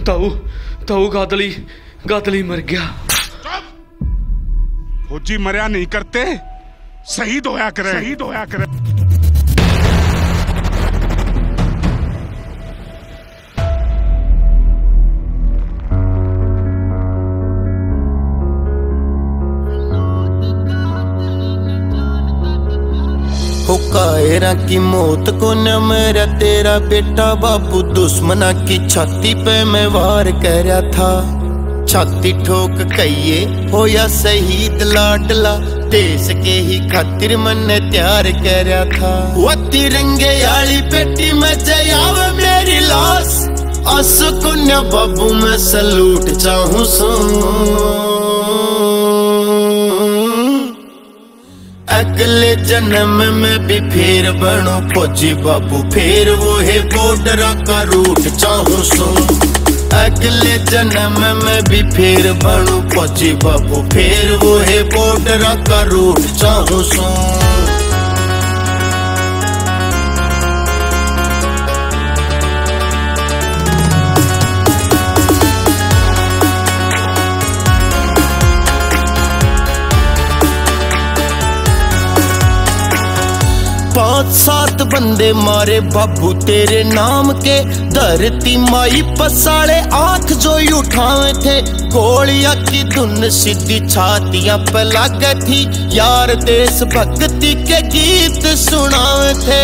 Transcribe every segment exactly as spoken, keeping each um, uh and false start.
ताऊ ताऊ गादली गादली मर गया। फौजी मरिया नहीं करते, शहीद होया करे, शहीद होया करे। कायरा की मौत को न मेरा तेरा बेटा बाबू दुश्मना की छाती पे मैं वार कर रहा था। छाती ठोक कहिए हो या शहीद लाडला, देश के ही खातिर मैंने तैयार कर रहा था। वो तिरंगे वाली पेटी में जयाव मेरी लाश, आंसू को न बाबू मैं सलूट चाहूं सो। अगले जन्म में भी फिर बनो फौजी बाबू, फिर वो है बॉर्डर का रूट चाहूं सो। अगले जन्म में भी फिर बनो फौजी बाबू, फिर वो है बॉर्डर का रूट चाहूं सो। पांच सात बंदे मारे बाबू तेरे नाम के, धरती माई पसाड़े आंख जो उठावे थे। गोलियां की धुन सीधी छातियां पे लग थी, यार देश भक्ति के गीत सुनावे थे।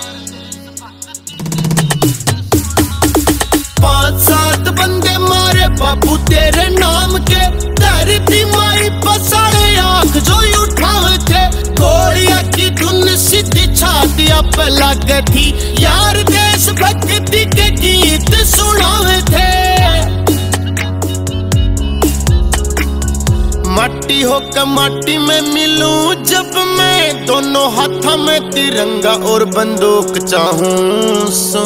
पांच सात बंदे मारे बाबू तेरे नाम के, धरती माई पसाड़े आंख जो उठावे थे। गोलियां की धुन सीधी छातियां पे लग थी, यार देश भक्ति के गीत सुनावे थे। माटी होकर माटी में मिलूं जब मैं, दोनों हाथों में तिरंगा और बंदूक चाहूं सो।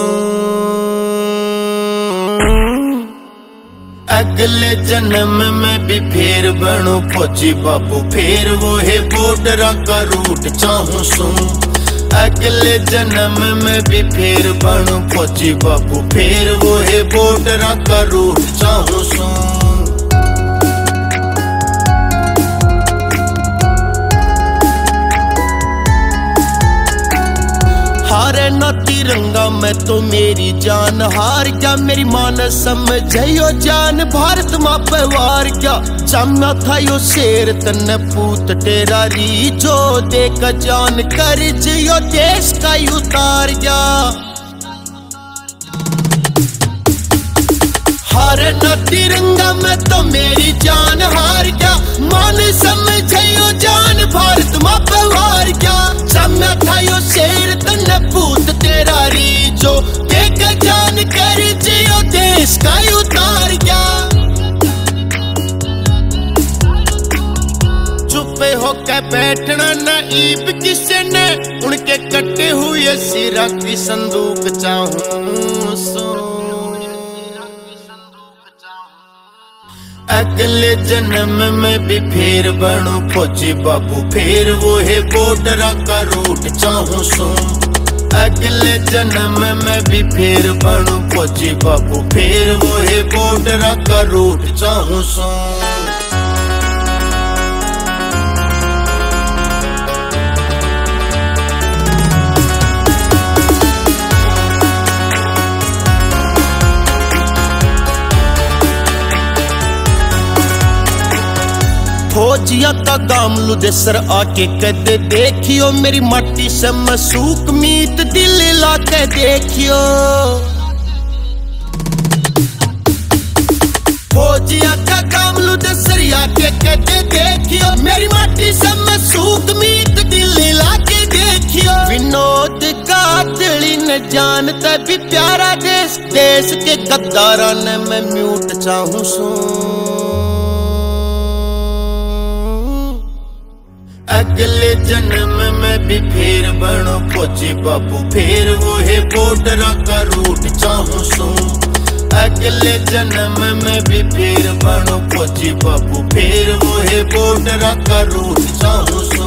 अगले जन्म में भी फिर बनो फौजी बाबू, फिर वो है बॉर्डर का रूट चाहूं सो। अगले जन्म में भी फिर बनो फौजी बाबू, फिर वो है बॉर्डर का रूट चाहूं सो। हारे न तिरंगा मैं तो मेरी जान हार गया, मेरी मान समझो जान भारत माँ पे वार गया। जमा था यो शेर तन पूत टेरा री, जो देख जान कर जियो देश का उतार गया। हारे न तिरंगा मैं तो मेरी जान हार गया, मान समझो जान भारत माँ पे वार गया। जमा था यो शेर तन पूत तेरा री, जो देख जान कर जियो देश का उतार गया। चुपे होकर बैठना नईब किसे ने, उनके कटे हुए सिरा की संदूक चाहूं सो। अगले जन्म में भी फिर बनो फौजी बाबू, फिर वो है बॉर्डर का रूट चाहूं सो। अगले जन्म में भी फिर बनो फौजी बाबू, फिर वो है बॉर्डर का रूट चाहूं सो। फौजिया का गामलू देसर आके कदे देखियो, मेरी माटी से मसूक मीत दिल लाके देखियो। फौजिया का गामलू देसर आके कदे देखियो, मेरी माटी से मसूक मीत दिल लाके देखियो। विनोद गादली न जानता भी प्यारा देश, देश के गद्दारा ने मैं म्यूट चाहूं सो। अगले जन्म में भी फिर बनो फौजी बाबू, फिर वो है बॉर्डर का रूट चाहूं सो। अगले जन्म में भी फिर बनो फौजी बाबू, फिर वो है बॉर्डर का रूट चाहूं सो।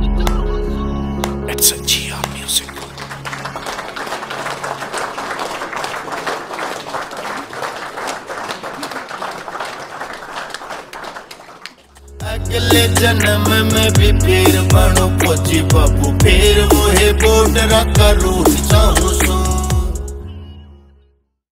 It's a G R music. अगले जन्म में भी फिर बनो फौजी बाबू, फिर वो है बॉर्डर का रूट चाहूं सो।